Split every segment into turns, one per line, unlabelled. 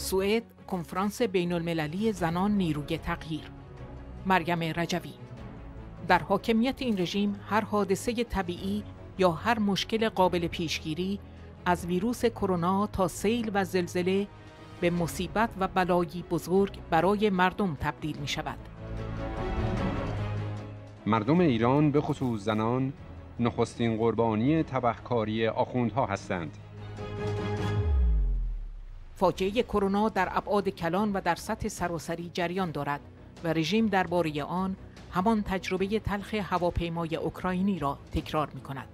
سوئد کنفرانس بین المللی زنان نیروی تغییر. مریم رجوی: در حاکمیت این رژیم هر حادثه طبیعی یا هر مشکل قابل پیشگیری از ویروس کرونا تا سیل و زلزله به مصیبت و بلایی بزرگ برای مردم تبدیل می شود.
مردم ایران به خصوص زنان نخستین قربانی تبهکاری آخوندها هستند.
فاجعه کرونا در ابعاد کلان و در سطح سراسری جریان دارد و رژیم درباره آن همان تجربه تلخ هواپیمای اوکراینی را تکرار می کند.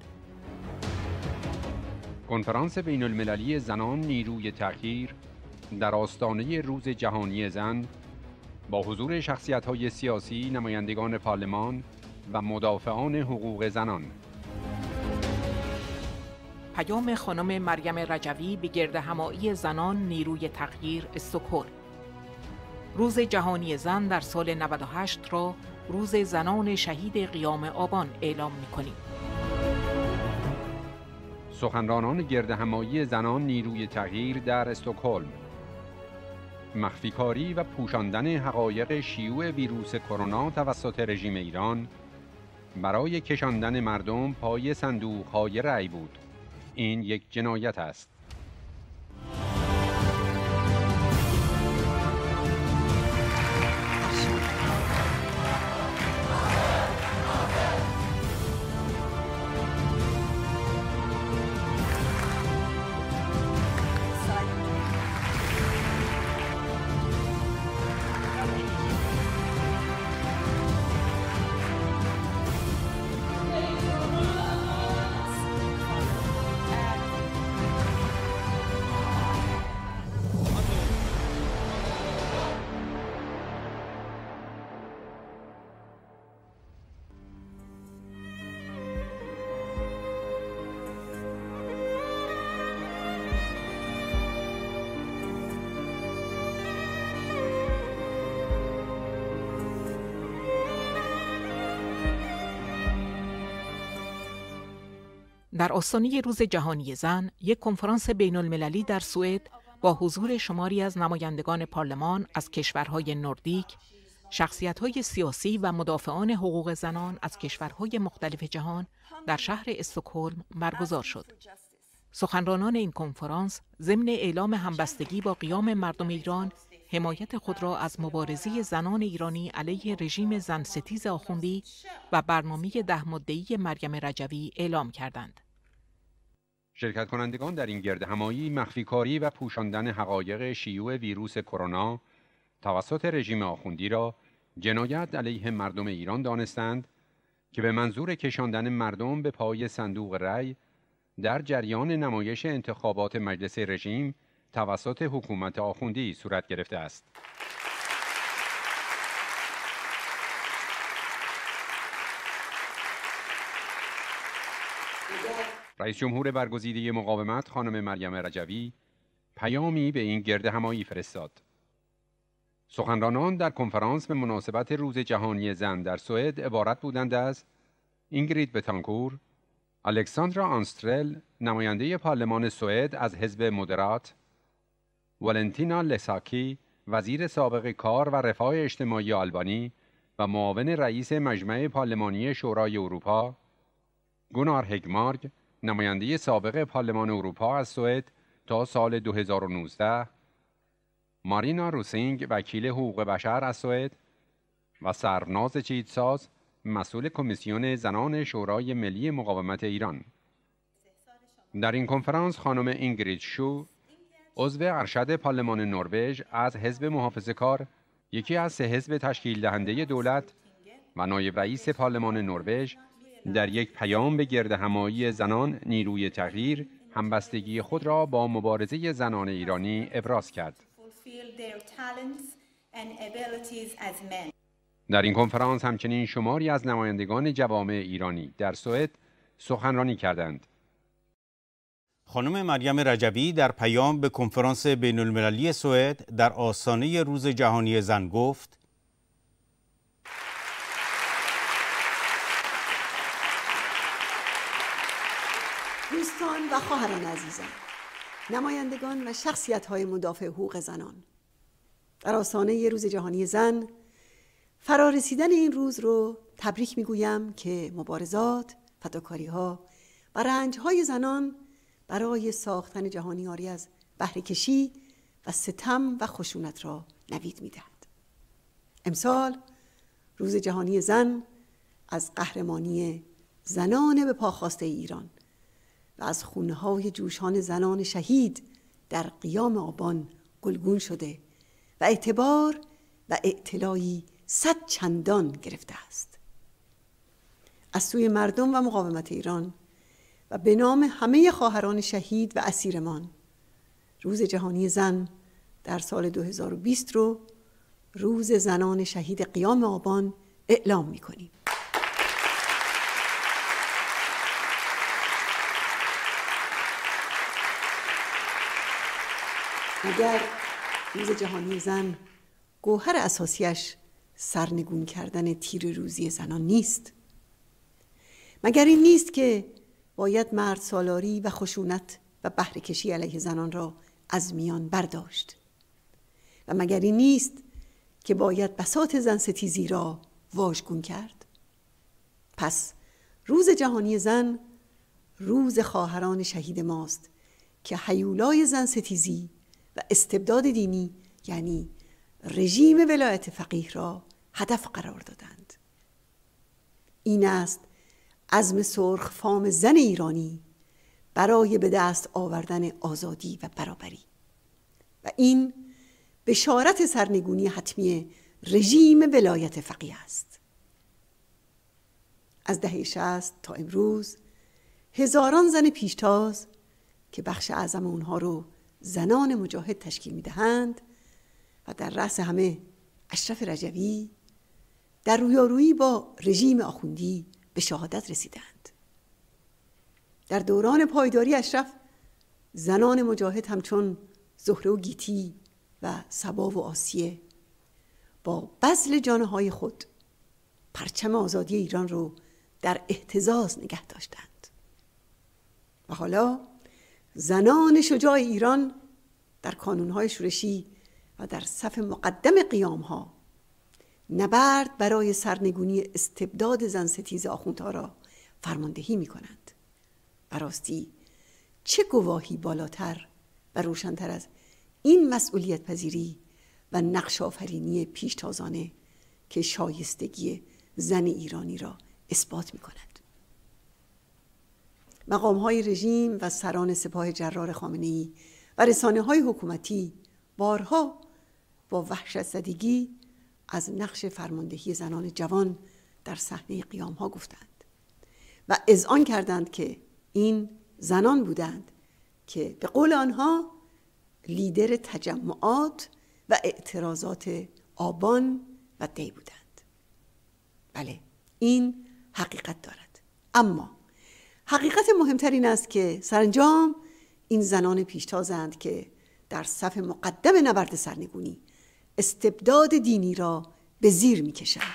کنفرانس بین المللی زنان نیروی تغییر در آستانه روز جهانی زن با حضور شخصیت‌های سیاسی، نمایندگان پارلمان و مدافعان حقوق زنان.
پیام خانم مریم رجوی به گردهمایی زنان نیروی تغییر استکهلم. روز جهانی زن در سال 98 را روز زنان شهید قیام آبان اعلام می‌کنیم.
سخنرانان گردهمایی زنان نیروی تغییر در استکهلم. مخفیکاری و پوشاندن حقایق شیوع ویروس کرونا توسط رژیم ایران برای کشاندن مردم پای صندوق‌های رأی بود. این یک جنایت است.
در آستانه روز جهانی زن، یک کنفرانس بین المللی در سوئد با حضور شماری از نمایندگان پارلمان از کشورهای نوردیک، شخصیت‌های سیاسی و مدافعان حقوق زنان از کشورهای مختلف جهان در شهر استکهلم برگزار شد. سخنرانان این کنفرانس ضمن اعلام همبستگی با قیام مردم ایران، حمایت خود را از مبارزه زنان ایرانی علیه رژیم زن ستیز آخوندی و برنامه 10 ماده‌ای مریم رجوی اعلام کردند.
شرکت کنندگان در این گردهمایی مخفیکاری و پوشاندن حقایق شیوع ویروس کرونا توسط رژیم آخوندی را جنایت علیه مردم ایران دانستند که به منظور کشاندن مردم به پای صندوق رأی در جریان نمایش انتخابات مجلس رژیم توسط حکومت آخوندی صورت گرفته است. رئیس جمهور برگزیده مقاومت خانم مریم رجوی پیامی به این گردهمایی فرستاد. سخنرانان در کنفرانس به مناسبت روز جهانی زن در سوئد عبارت بودند از اینگرید بتانکور، الکساندرا آنسترل نماینده پارلمان سوئد از حزب مدرات، والنتینا لساکی وزیر سابق کار و رفاه اجتماعی آلبانی و معاون رئیس مجمع پارلمانی شورای اروپا، گونار هگمارک نماینده سابق پارلمان اروپا از سوئد تا سال 2019، مارینا روسینگ وکیل حقوق بشر از سوئد و سرناز چیدساز مسئول کمیسیون زنان شورای ملی مقاومت ایران. در این کنفرانس خانم اینگرید شو عضو ارشد پارلمان نروژ از حزب محافظه‌کار، یکی از 3 حزب تشکیل دهنده دولت و نایب رئیس پارلمان نروژ، در یک پیام به گردهمایی زنان نیروی تغییر همبستگی خود را با مبارزه زنان ایرانی ابراز کرد. در این کنفرانس همچنین شماری از نمایندگان جوامع ایرانی در سوئد سخنرانی کردند.
خانم مریم رجوی در پیام به کنفرانس بین المللی سوئد در آستانه روز جهانی زن گفت:
دوستان و خواهران عزیزم، نمایندگان و شخصیت‌های مدافع حقوق زنان، در آستانه روز جهانی زن فرارسیدن این روز رو تبریک میگویم که مبارزات، فداکاری‌ها و رنج‌های زنان برای ساختن جهانی عاری از بهره‌کشی و ستم و خشونت را نوید می‌دهد. امسال روز جهانی زن از قهرمانی زنان به پا خواسته ایران و از خونه‌های جوشان زنان شهید در قیام آبان گلگون شده و اعتبار و اعتلایی 100 چندان گرفته است. از سوی مردم و مقاومت ایران و به نام همه خواهران شهید و اسیرمان، روز جهانی زن در سال 2020 رو روز زنان شهید قیام آبان اعلام می‌کنیم. مگر روز جهانی زن گوهر اساسیش سرنگون کردن تیر روزی زنان نیست؟ مگر این نیست که باید مرد سالاری و خشونت و بهره‌کشی علیه زنان را از میان برداشت؟ و مگر این نیست که باید بساط زن ستیزی را واژگون کرد؟ پس روز جهانی زن روز خواهران شهید ماست که هیولای زن ستیزی و استبداد دینی یعنی رژیم ولایت فقیه را هدف قرار دادند. این است عزم سرخ فام زن ایرانی برای به دست آوردن آزادی و برابری و این بشارت سرنگونی حتمی رژیم ولایت فقیه است. از دهه 60 تا امروز هزاران زن پیشتاز که بخش اعظم اونها رو زنان مجاهد تشکیل میدهند و در رأس همه اشرف رجوی در رویارویی با رژیم آخوندی به شهادت رسیدند. در دوران پایداری اشرف زنان مجاهد همچون زهره و گیتی و صبا و آسیه با بذل جانهای خود پرچم آزادی ایران رو در اهتزاز نگه داشتند. و حالا زنان شجاع ایران در کانونهای شورشی و در صف مقدم قیامها نبرد برای سرنگونی استبداد زن ستیز آخوندها را فرماندهی می کنند. و راستی چه گواهی بالاتر و روشنتر از این مسئولیت پذیری و نقش آفرینی پیشتازانه که شایستگی زن ایرانی را اثبات می کند. مقام‌های رژیم و سران سپاه جرار خامنه‌ای و رسانه‌های حکومتی بارها با وحشت زدگی از نقش فرماندهی زنان جوان در صحنه قیام‌ها گفتند و اذعان کردند که این زنان بودند که به قول آنها لیدر تجمعات و اعتراضات آبان و دی بودند. بله، این حقیقت دارد. اما حقیقت مهمتر این است که سرانجام این زنان پیشتازند که در صف مقدم نبرد سرنگونی استبداد دینی را به زیر می‌کشند.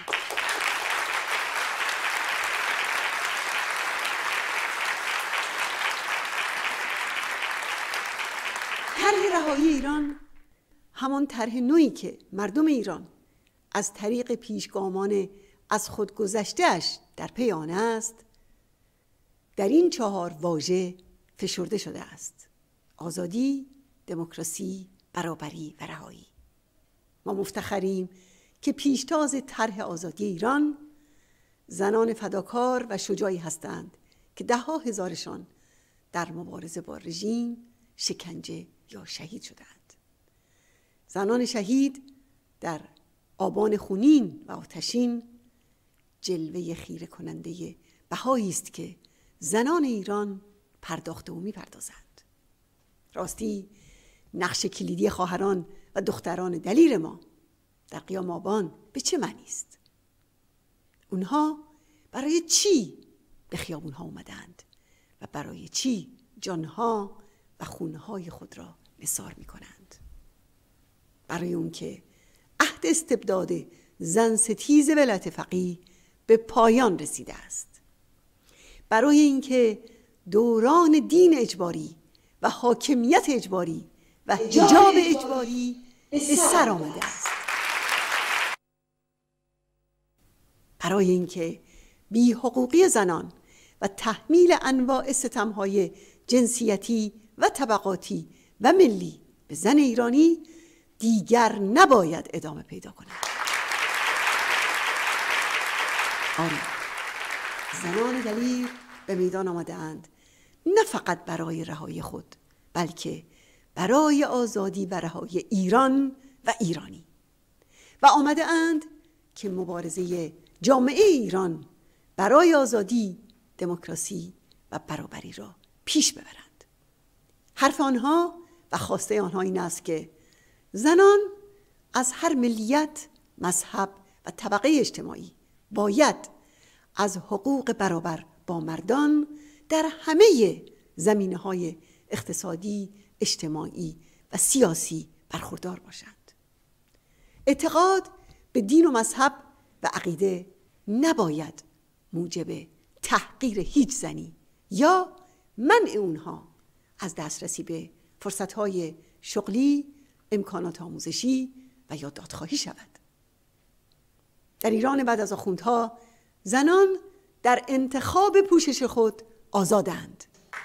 طرح رهایی ایران همان طرح نوعی که مردم ایران از طریق پیشگامان از خود گذشته‌اش در پی آن است، در این 4 واژه فشرده شده است: آزادی، دموکراسی، برابری و رهایی. ما مفتخریم که پیشتاز طرح آزادی ایران زنان فداکار و شجاعی هستند که 10 هزارشان در مبارزه با رژیم شکنجه یا شهید شدند. زنان شهید در آبان خونین و آتشین جلوه خیره کننده بهایی است که زنان ایران پرداخته و می‌پردازند. راستی نقش کلیدی خواهران و دختران دلیر ما در قیام آبان به چه معنی است؟ اونها برای چی به خیابونها اومدند و برای چی جانها و خونهای خود را نثار می‌کنند؟ برای اون که عهد استبداد زن ستیز ولایت فقیه به پایان رسیده است. برای اینکه دوران دین اجباری و حاکمیت اجباری و حجاب اجباری به سر آمده است. برای اینکه بی حقوقی زنان و تحمیل انواع ستم‌های جنسیتی و طبقاتی و ملی به زن ایرانی دیگر نباید ادامه پیدا کند. آری، زنان دلیر به میدان آمده‌اند نه فقط برای رهایی خود، بلکه برای آزادی و رهایی ایران و ایرانی، و آمده‌اند که مبارزه جامعه ایران برای آزادی، دموکراسی و برابری را پیش ببرند. حرف آنها و خواسته آنها این است که زنان از هر ملیت، مذهب و طبقه اجتماعی باید از حقوق برابر با مردان در همه زمینه‌های اقتصادی، اجتماعی و سیاسی برخوردار باشند. اعتقاد به دین و مذهب و عقیده نباید موجب تحقیر هیچ زنی یا منع اونها از دسترسی به فرصت‌های شغلی، امکانات آموزشی و یا دادخواهی شود. در ایران بعد از آخوندها زنان در انتخاب پوشش خود آزادند.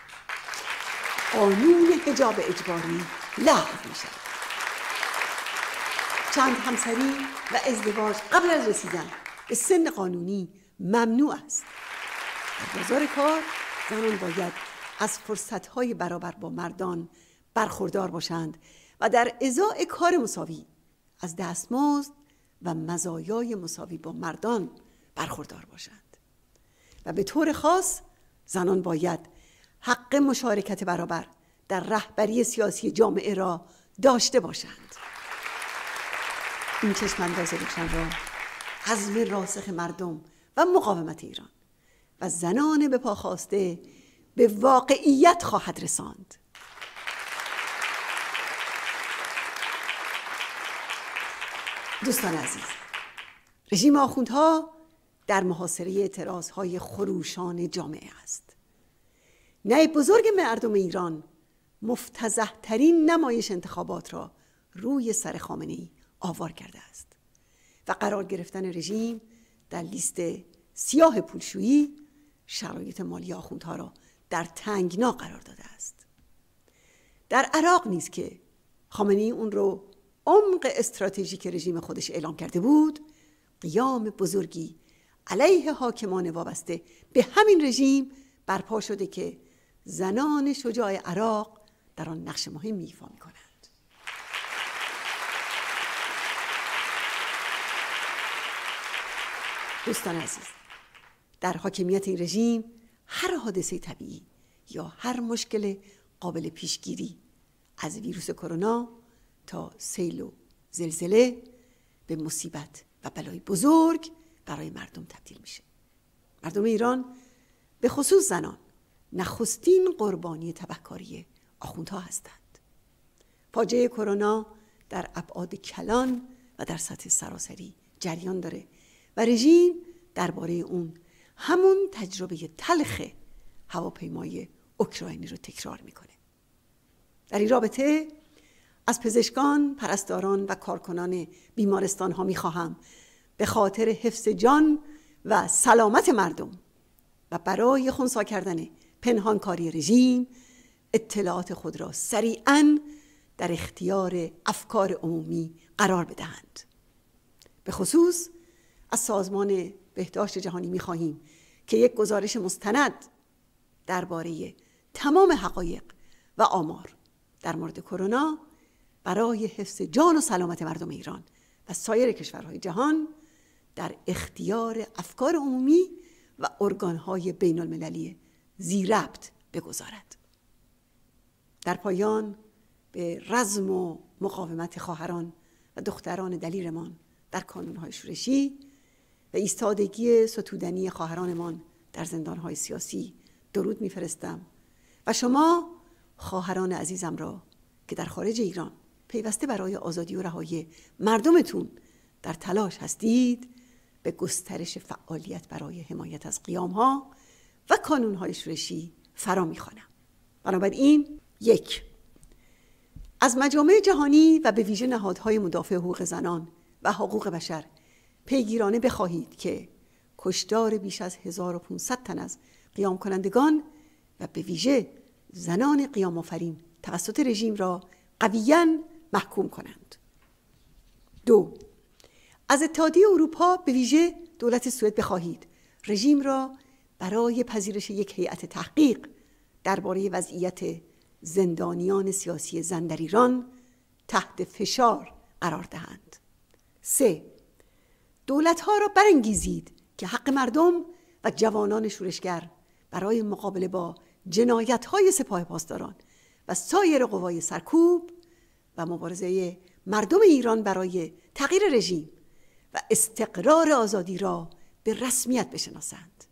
قانون حجاب اجباری لغو می شود. چند همسری و ازدواج قبل از رسیدن به سن قانونی ممنوع است. در بازار کار زنان باید از فرصت‌های برابر با مردان برخوردار باشند و در ازای کار مساوی از دستمزد و مزایای مساوی با مردان برخوردار باشند. و به طور خاص زنان باید حق مشارکت برابر در رهبری سیاسی جامعه را داشته باشند. این چشم‌انداز روشن را عزم راسخ مردم و مقاومت ایران و زنان به پا خواسته به واقعیت خواهد رساند. دوستان عزیز، رژیم آخوندها در محاصره اعتراضهای خروشان جامعه است. نه بزرگ مردم ایران مفتضح‌ترین نمایش انتخابات را روی سر خامنه‌ای آوار کرده است و قرار گرفتن رژیم در لیست سیاه پولشویی شرایط مالی آخوندها را در تنگنا قرار داده است. در عراق نیز که خامنه‌ای اون رو عمق استراتژیک رژیم خودش اعلام کرده بود، قیام بزرگی علیه حاکمان وابسته به همین رژیم برپا شده که زنان شجاع عراق در آن نقش مهمی ایفا می‌کنند. دوستان عزیز، در حاکمیت این رژیم هر حادثه طبیعی یا هر مشکل قابل پیشگیری از ویروس کرونا تا سیل و زلزله به مصیبت و بلای بزرگ برای مردم تبدیل میشه. مردم ایران به خصوص زنان نخستین قربانی تبهکاری آخوندها هستند. فاجعه کرونا در ابعاد کلان و در سطح سراسری جریان داره و رژیم درباره اون همون تجربه تلخ هواپیمای اوکراینی رو تکرار میکنه. در این رابطه از پزشکان، پرستاران و کارکنان بیمارستان ها میخواهم به خاطر حفظ جان و سلامت مردم و برای خنثی کردن پنهانکاری رژیم اطلاعات خود را سریعاً در اختیار افکار عمومی قرار بدهند. به خصوص از سازمان بهداشت جهانی می‌خواهیم که یک گزارش مستند درباره تمام حقایق و آمار در مورد کرونا برای حفظ جان و سلامت مردم ایران و سایر کشورهای جهان در اختیار افکار عمومی و ارگان‌های بین‌المللی ذی‌ربط بگذارد. در پایان به رزم و مقاومت خواهران و دختران دلیرمان در کانون‌های شورشی و ایستادگی ستودنی خواهرانمان در زندان‌های سیاسی درود می‌فرستم و شما خواهران عزیزم را که در خارج ایران پیوسته برای آزادی و رهایی مردمتون در تلاش هستید به گسترش فعالیت برای حمایت از قیام‌ها و کانون‌های شورشی فرا می‌خوانم. بنابراین 1. از مجامع جهانی و به ویژه نهادهای مدافع حقوق زنان و حقوق بشر پیگیرانه بخواهید که کشتار بیش از 1500 تن از قیام کنندگان و به ویژه زنان قیام آفرین توسط رژیم را قویاً محکوم کنند. 2. از اتحادیه اروپا به ویژه دولت سوئد بخواهید رژیم را برای پذیرش یک هیئت تحقیق درباره وضعیت زندانیان سیاسی زن در ایران تحت فشار قرار دهند. 3. دولت‌ها را برانگیزید که حق مردم و جوانان شورشگر برای مقابله با جنایت‌های سپاه پاسداران و سایر قوای سرکوب و مبارزه مردم ایران برای تغییر رژیم و استقرار آزادی را به رسمیت بشناسند.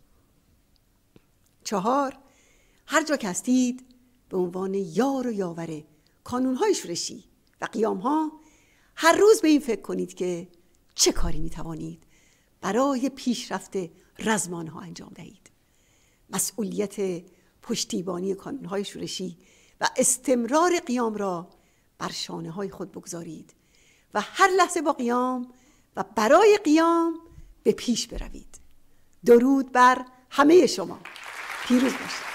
4. هر جا که هستید به عنوان یار و یاور کانون‌های شورشی و قیام‌ها هر روز به این فکر کنید که چه کاری می‌توانید برای پیشرفت رزمانه‌ها انجام دهید. مسئولیت پشتیبانی کانون‌های شورشی و استمرار قیام را بر شانه‌های خود بگذارید و هر لحظه با قیام و برای قیام به پیش بروید. درود بر همه شما. پیروز باشید.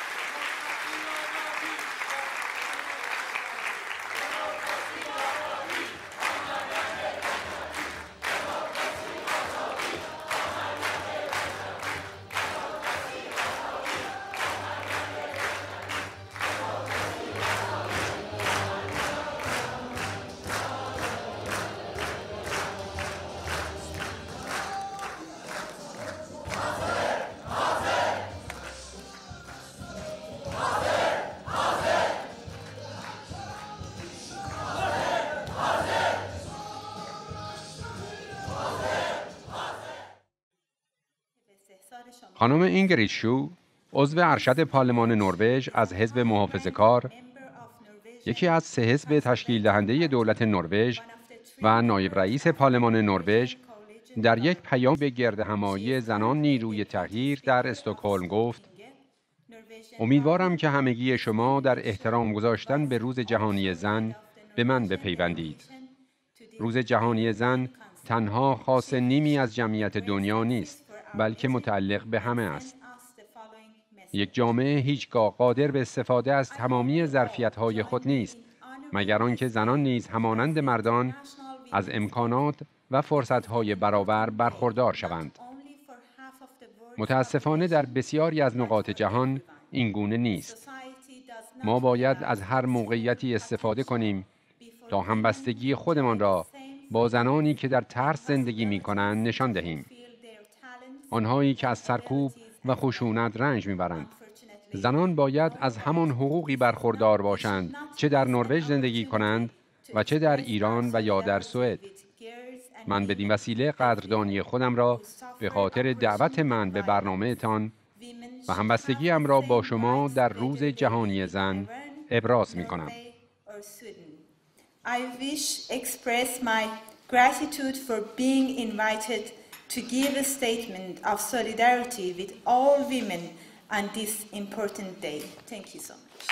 خانم اینگرید شو، عضو ارشد پارلمان نروژ از حزب محافظه‌کار، یکی از 3 حزب تشکیل دهنده دولت نروژ و نایب رئیس پارلمان نروژ، در یک پیام به گردهمایی زنان نیروی تغییر در استکهلم گفت: امیدوارم که همگی شما در احترام گذاشتن به روز جهانی زن به من بپیوندید. روز جهانی زن تنها خاص نیمی از جمعیت دنیا نیست، بلکه متعلق به همه است. یک جامعه هیچگاه قادر به استفاده از تمامی ظرفیت‌های خود نیست، مگر آنکه زنان نیز همانند مردان از امکانات و فرصت‌های برابر برخوردار شوند. متاسفانه در بسیاری از نقاط جهان این گونه نیست. ما باید از هر موقعیتی استفاده کنیم تا همبستگی خودمان را با زنانی که در ترس زندگی می‌کنند نشان دهیم. آنهایی که از سرکوب و خشونت رنج میبرند. زنان باید از همان حقوقی برخوردار باشند، چه در نروژ زندگی کنند و چه در ایران و یا در سوئد. من بدین وسیله قدردانی خودم را به خاطر دعوت من به برنامه‌تان و همبستگی‌ام را با شما در روز جهانی زن ابراز می‌کنم.
I wish express my gratitude for being invited to give a statement of solidarity with all women on this important day. Thank you so much.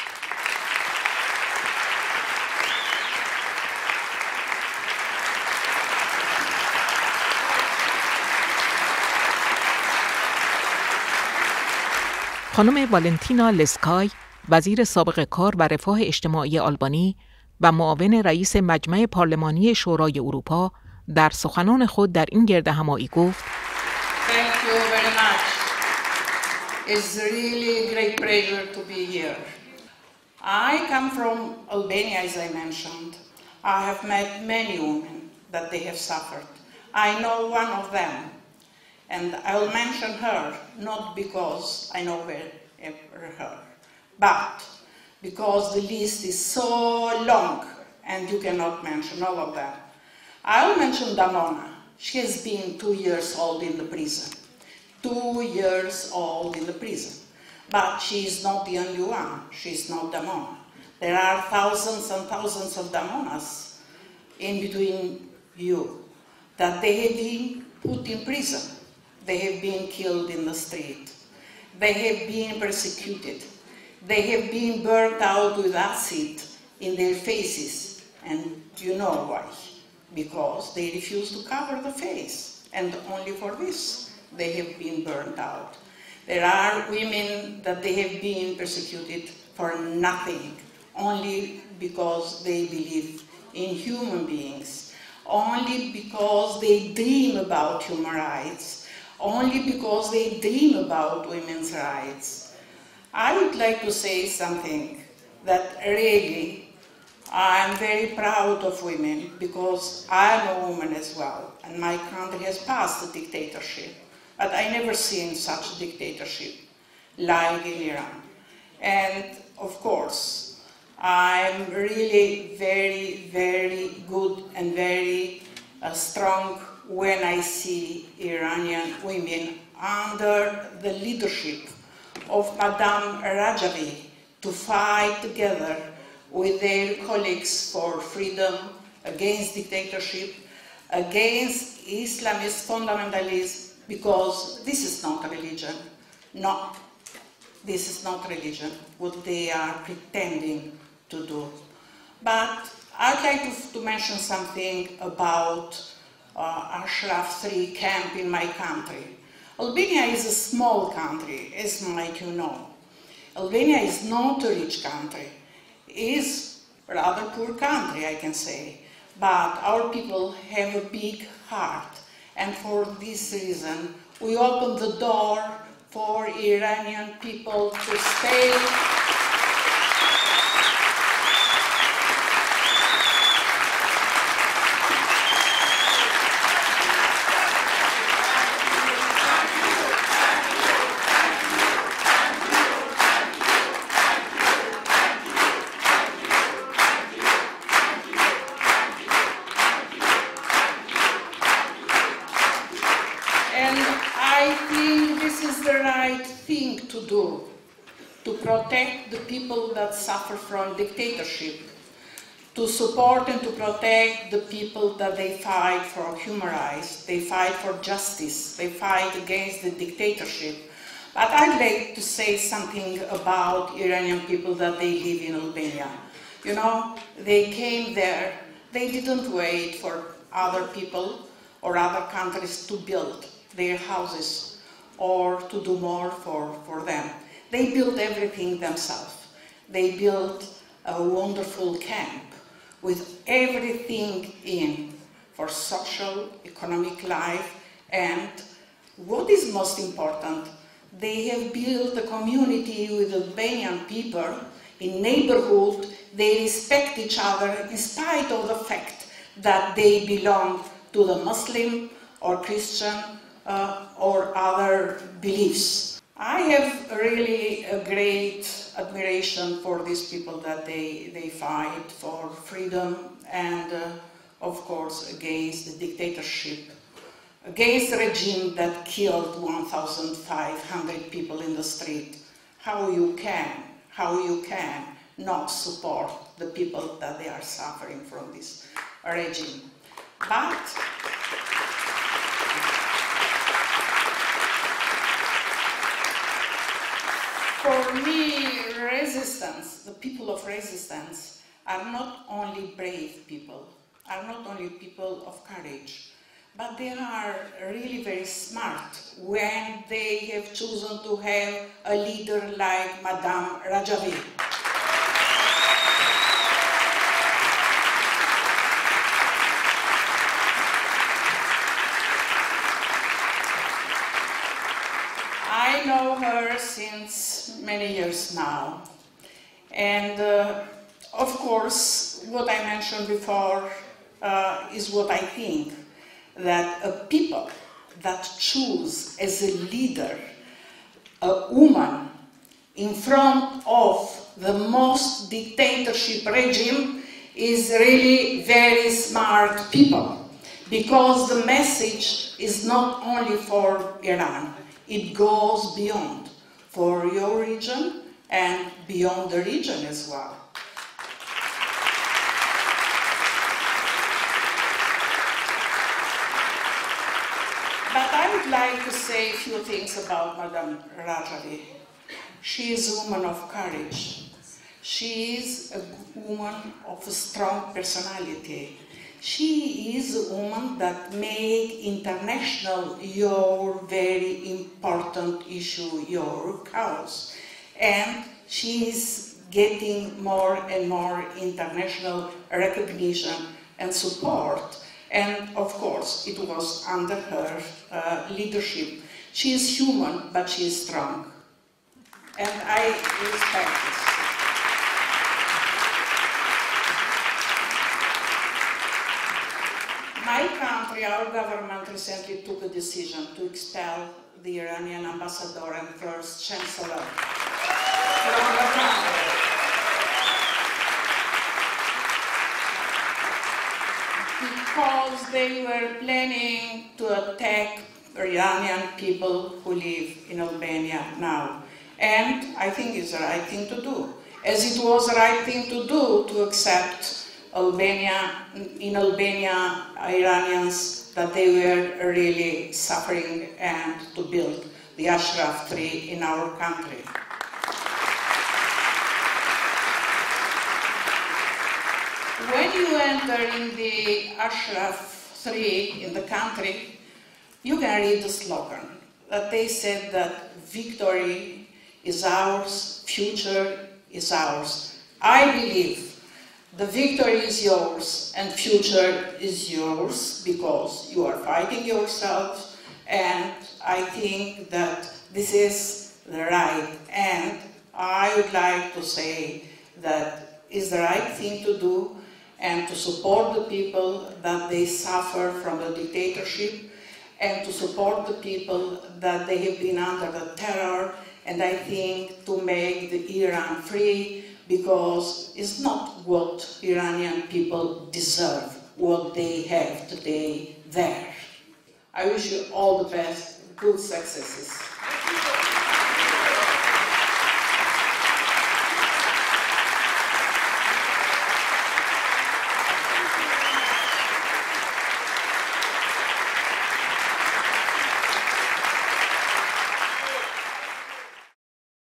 خانم والنتینا لسکای، وزیر سابق کار و رفاه اجتماعی آلبانی و معاون رئیس مجمع پارلمانی شورای اروپا، در سخنان خود در این گردهمایی گفت:
Thank you very much. It's really a great pleasure to be here. I come from Albania, as I mentioned. I have met many women that they have suffered. I know one of them, and I will mention her not because I know her, but because the list is so long and you cannot mention all of them. I'll mention Damona. She has been 2 years old in the prison. 2 years old in the prison. But she is not the only one. She is not Damona. There are thousands and thousands of Damonas in between you that they have been put in prison. They have been killed in the street. They have been persecuted. They have been burnt out with acid in their faces, and you know why. Because they refuse to cover the face, and only for this they have been burnt out. There are women that they have been persecuted for nothing, only because they believe in human beings, only because they dream about human rights, only because they dream about women's rights. I would like to say something that really I'm very proud of women, because I'm a woman as well, and my country has passed a dictatorship, but I never seen such dictatorship like in Iran. And of course, I'm really very, very good and very strong when I see Iranian women under the leadership of Madame Rajavi to fight together with their colleagues for freedom, against dictatorship, against Islamist fundamentalism, because this is not religion. No, this is not religion, what they are pretending to do. But I'd like to mention something about Ashraf 3 camp in my country. Albania is a small country, as might you know. Albania is not a rich country. It is a rather poor country, I can say. But our people have a big heart. And for this reason, we open the door for Iranian people to stay. To protect the people that suffer from dictatorship, to support and to protect the people that they fight for human rights, they fight for justice, they fight against the dictatorship. But I'd like to say something about Iranian people that they live in Albania. You know, they came there, they didn't wait for other people or other countries to build their houses or to do more for them. They built everything themselves. They built a wonderful camp with everything in for social, economic life, and what is most important, they have built a community with Albanian people in neighborhood. They respect each other in spite of the fact that they belong to the Muslim or Christian or other beliefs. I have really a great admiration for these people that they fight for freedom and, of course, against the dictatorship, against the regime that killed 1,500 people in the street. How you can not support the people that they are suffering from this regime. But for me, resistance, the people of resistance, are not only brave people, are not only people of courage, but they are really very smart when they have chosen to have a leader like Madame Rajavi. I know her since many years now, and of course what I mentioned before is what I think, that a people that choose as a leader a woman in front of the most dictatorship regime is really very smart people, because the message is not only for Iran. It goes beyond, for your region and beyond the region as well. But I would like to say a few things about Madame Rajavi. she is a woman of courage. She is a woman of a strong personality. She is a woman that made international your very important issue, your cause. And she is getting more and more international recognition and support. And of course, it was under her leadership. She is human, but she is strong. And I respect this. My country, our government recently took a decision to expel the Iranian ambassador and first chancellor from the country. Because they were planning to attack Iranian people who live in Albania now. And I think it's the right thing to do. As it was the right thing to do to accept in Albania, Iranians, that they were really suffering and to build the Ashraf tree in our country. When you enter in the Ashraf tree in the country, you can read the slogan that they said that victory is ours, future is ours. I believe the victory is yours and future is yours because you are fighting yourselves, and I think that this is the right, and I would like to say that is the right thing to do and to support the people that they suffer from the dictatorship and to support the people that they have been under the terror, and I think to make the Iran free, because it's not what Iranian people deserve, what they have today there. I wish you all the best, good successes.